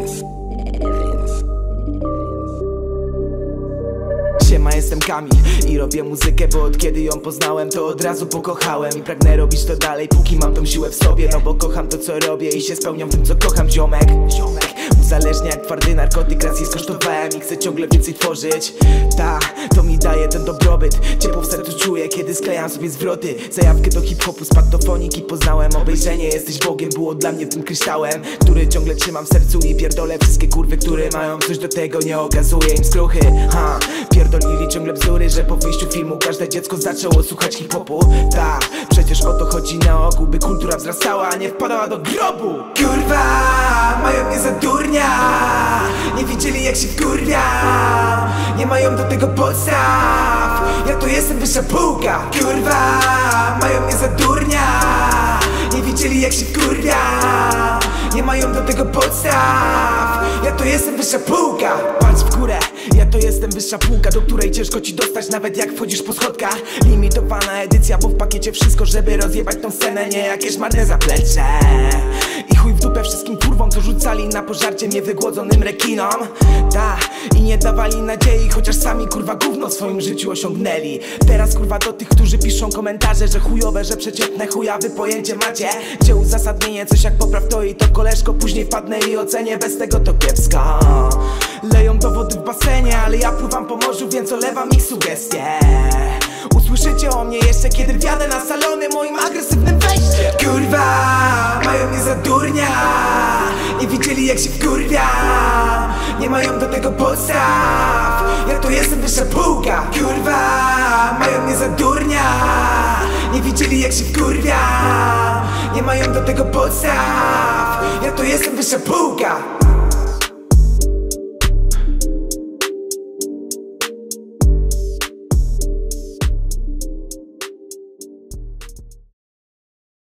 Siema, jestem Kamil i robię muzykę, bo od kiedy ją poznałem, to od razu pokochałem. I pragnę robić to dalej, póki mam tą siłę w sobie. No bo kocham to, co robię i się spełniam w tym, co kocham, ziomek. Uzależnia jak twardy narkotyk, raz je skosztowałem i chcę ciągle więcej tworzyć. To mi daje ten dobrobyt. Ciepło w sercu czuję, kiedy sklejam sobie zwroty. Zajawkę do hip-hopu, spadtofonik i poznałem obejrzenie. Jesteś Bogiem, było dla mnie tym kryształem, który ciągle trzymam w sercu i pierdolę wszystkie kurwy, które mają coś do tego, nie okazuję im skruchy. Pierdolili ciągle bzdury, że po wyjściu filmu każde dziecko zaczęło słuchać hip-hopu. Przecież o to chodzi na ogół, by kultura wzrastała, a nie wpadała do grobu. Kurwa, mają mnie za durnia, nie widzieli jak się wkurwiam, nie mają do tego podstaw, ja to jestem wyższa półka. Kurwa, mają mnie za durnia, nie widzieli jak się wkurwiam, nie mają do tego podstaw, ja to jestem wyższa półka. Patrz w górę, ja to jestem wyższa półka, do której ciężko ci dostać nawet jak wchodzisz po schodkach. Limitowana edycja, bo w pakiecie wszystko, żeby rozjebać tą scenę, nie jakieś marne zaplecze. I chuj w dupę wszystkim kurwom, co rzucali na pożarcie mnie wygłodzonym rekinom. I nie dawali nadziei, chociaż sami kurwa gówno w swoim życiu osiągnęli. Teraz kurwa do tych, którzy piszą komentarze, że chujowe, że przeciętne chujawy pojęcie macie. Gdzie uzasadnienie, coś jak popraw to i to koleżko, później wpadnę i ocenię, bez tego to kiepsko. Leją do wody w basenie, ale ja pływam po morzu, więc olewam ich sugestie. Usłyszycie o mnie jeszcze, kiedy wjadę na salony moim agresywnym wejściem. Kurwa, mają mnie za durnia, nie widzieli jak się wkurwiam, nie mają do tego podstaw, ja to jestem wyższa półka. Kurwa, mają mnie za durnia, nie widzieli jak się wkurwiam, nie mają do tego podstaw, ja to jestem wyższa półka.